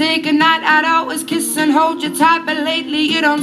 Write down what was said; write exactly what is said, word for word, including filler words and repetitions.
say goodnight, I'd always kiss and hold you tight, but lately you don't